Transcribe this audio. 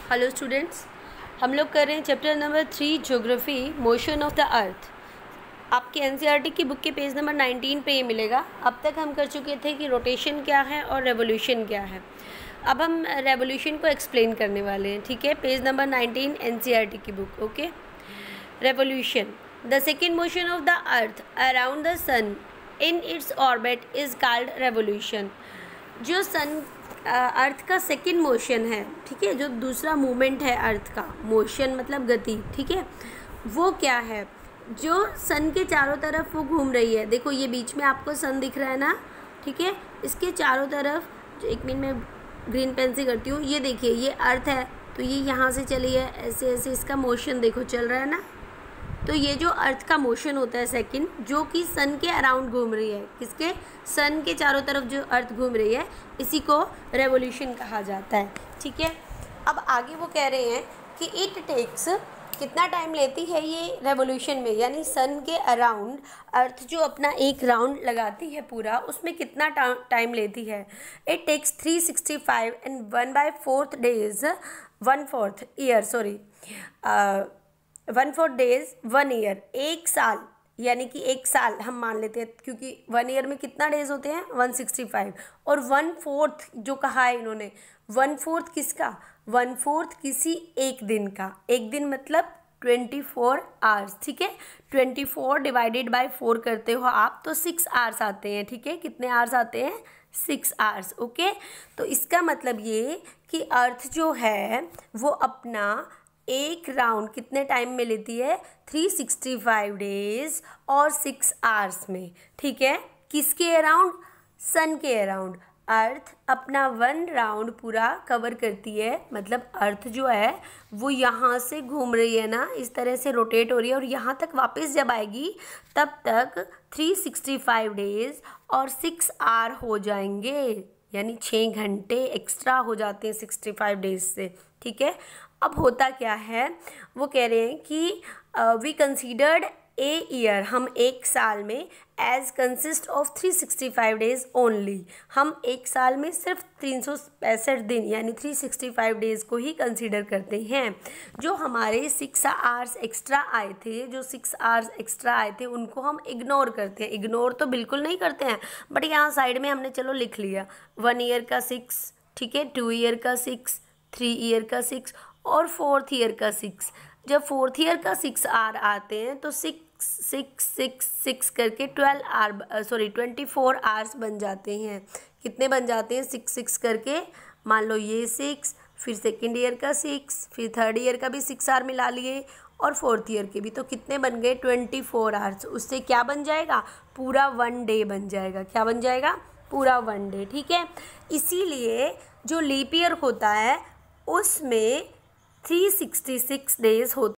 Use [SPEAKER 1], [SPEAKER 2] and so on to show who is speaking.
[SPEAKER 1] Hello students, हम लोग कर रहे हैं chapter number 3 geography motion of the earth. आपके एनसीईआरटी की बुक के पेज नंबर 19 पे ये मिलेगा। अब तक हम कर चुके थे कि रोटेशन क्या है और रेवोल्यूशन क्या है। अब हम रेवोल्यूशन को एक्सप्लेन करने वाले हैं। ठीक है, पेज नंबर 19 एनसीईआरटी की book. Okay, revolution, the second motion of the earth around the sun in its orbit is called revolution. जो सन अर्थ का सेकेंड मोशन है, ठीक है, जो दूसरा मूवमेंट है अर्थ का, मोशन मतलब गति, ठीक है, वो क्या है? जो सन के चारों तरफ वो घूम रही है। देखो ये बीच में आपको सन दिख रहा है ना, ठीक है, इसके चारों तरफ, जो एक मिनट में ग्रीन पेन से करती हूँ, ये देखिए ये अर्थ है, तो ये यहाँ से चली है, ऐसे ऐसे इसका मोशन देखो चल रहा है ना। तो ये जो अर्थ का मोशन होता है सेकंड, जो कि सन के अराउंड घूम रही है, किसके? सन के चारों तरफ जो अर्थ घूम रही है, इसी को रेवोल्यूशन कहा जाता है। ठीक है, अब आगे वो कह रहे हैं कि इट टेक्स, कितना टाइम लेती है ये रेवोल्यूशन में, यानी सन के अराउंड अर्थ जो अपना एक राउंड लगाती है पूरा, उसमें कितना टाइम लेती है? It takes 365 and 1/4 days, 1/4 year, sorry 1/4 days 1 year, एक साल, यानी कि एक साल हम मान लेते हैं, क्योंकि 1 ईयर में कितना डेज होते हैं? 165, और 1/4 जो कहा है इन्होंने, 1/4 किसका? 1/4 किसी एक दिन का। एक दिन मतलब 24 आवर्स, ठीक है। 24 डिवाइडेड बाय 4 करते हो आप तो 6 आवर्स आते हैं, ठीक है। कितने आवर्स आते हैं? 6 आवर्स। ओके, तो इसका मतलब ये कि अर्थ जो है वो अपना एक राउंड कितने टाइम में लेती है? 365 डेज और 6 आवर्स में, ठीक है। किसके अराउंड? सन के अराउंड। अर्थ अपना 1 राउंड पूरा कवर करती है, मतलब अर्थ जो है वो यहाँ से घूम रही है ना, इस तरह से रोटेट हो रही है, और यहाँ तक वापस जब आएगी तब तक 365 डेज और 6 आवर हो जाएंगे, यानी 6 घंटे एक्स्ट्रा हो जाते हैं 65 डेज से, ठीक है। अब होता क्या है, वो कह रहे हैं कि वी कंसीडर्ड ए ईयर, हम एक साल में, as consist of 365 days only, हम एक साल में सिर्फ 365 दिन यानी 365 डेज को ही कंसीडर करते हैं। जो हमारे 6 आवर्स एक्स्ट्रा आए थे, जो 6 आवर्स एक्स्ट्रा आए थे उनको हम इग्नोर करते हैं। इग्नोर तो बिल्कुल नहीं करते हैं, बट यहाँ साइड में हमने चलो लिख लिया, 1 ईयर का 6, ठीक है, 2 ईयर का 6, 3 ईयर का 6 और 4th ईयर का 6। जब 4th ईयर का 6 आवर आते हैं तो 6 6 6 6 करके 24 आवर्स बन जाते हैं। कितने बन जाते हैं? 6 6 करके, मान लो ये 6, फिर सेकेंड ईयर का 6, फिर थर्ड ईयर का भी 6 आवर मिला लिए, और 4th ईयर के भी, तो कितने बन गए? 24 आवर्स। उससे क्या बन जाएगा? पूरा 1 डे बन जाएगा। क्या बन जाएगा? पूरा 1 डे, ठीक है। इसीलिए जो लीप ईयर होता है उसमें 366 डेज होते